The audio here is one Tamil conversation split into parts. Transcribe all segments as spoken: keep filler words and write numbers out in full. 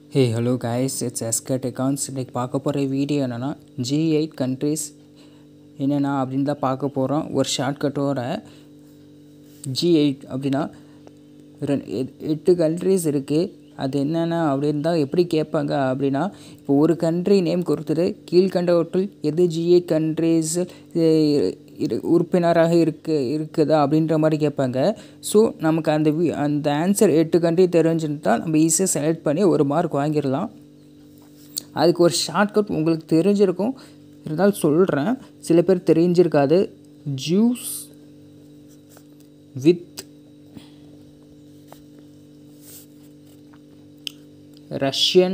Hey hello guys, it's S K Accounts. இன்னைக்கு பார்க்க போகிற வீடியோ என்னென்னா ஜி எயிட் கண்ட்ரிஸ் என்னென்னா அப்படின்னு தான் பார்க்க போகிறோம். ஒரு ஷார்ட்கட்டோட ஜி எயிட் அப்படின்னா எட்டு கண்ட்ரிஸ் இருக்குது. அது என்னென்ன அப்படின்னு தான் எப்படி கேட்பாங்க அப்படின்னா, இப்போ ஒரு கண்ட்ரி நேம் கொடுத்துட்டு கீழ்கண்டவற்றில் எது ஜி எயிட் கண்ட்ரிஸ் உறுப்பினராக இருக்கு இருக்குதா அப்படின்ற மாதிரி கேட்பாங்க. ஸோ நமக்கு அந்த வி அந்த ஆன்சர் எட்டு கண்ட்ரி தெரிஞ்சுருந்தால் நம்ம ஈஸியாக செலக்ட் பண்ணி ஒரு மார்க் வாங்கிடலாம். அதுக்கு ஒரு ஷார்ட்கட் உங்களுக்கு தெரிஞ்சிருக்கும், இருந்தாலும் சொல்கிறேன், சில பேர் தெரிஞ்சிருக்காது. Juice with Russian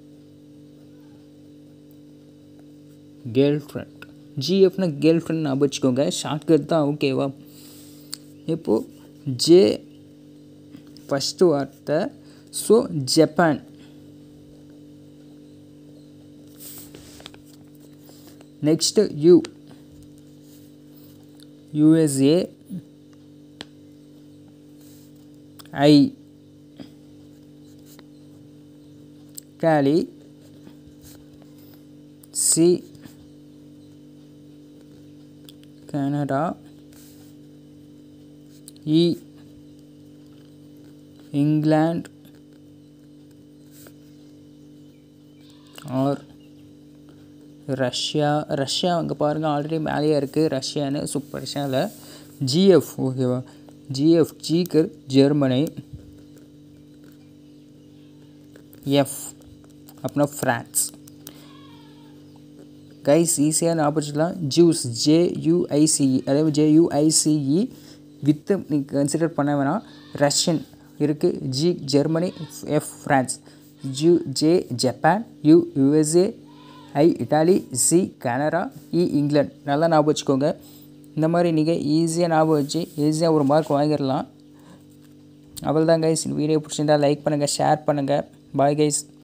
girl friend. ஜிஎஃப்னா கேர்ள் ஃப்ரெண்ட் ஞாபகம் வச்சுக்கோங்க, ஷார்ட்கட் தான், ஓகேவா? இப்போது ஜே ஃபஸ்ட்டு வார்த்தை, so Japan. Next U USA. I Italy. C Canada. E England. R Russia. Russia அங்கே பாருங்கள், ஆல்ரெடி மேலேயே இருக்குது ரஷ்யான்னு, சூப்பர் ரஷ்யாவில். ஜிஎஃப், ஓகேவா? ஜிஎஃப் ஜிக்கு ஜெர்மனி. எஃப் அப்படின்னா ஃப்ரான்ஸ். கைஸ் ஈஸியாக ஞாபகம் ஜூஸ் ஜேயூஐசிஇ, அதாவது ஜேயூஐசிஇ வித்து நீங்கள் கன்சிடர் பண்ண வேணாம். ரஷ்யன் இருக்குது, ஜி ஜெர்மனி, எஃப் ஃப்ரான்ஸ். ஜூ J Japan, U USA, I Italy, C Canada, E England. நல்லா ஞாபகம் வச்சுக்கோங்க. இந்த மாதிரி நீங்கள் ஈஸியாக ஞாபகம் வச்சு ஈஸியாக ஒரு மார்க் வாங்கிடலாம். அவ்வளோதான் கைஸ். வீடியோ பிடிச்சிருந்தால் லைக் பண்ணுங்கள், ஷேர் பண்ணுங்கள். Bye guys.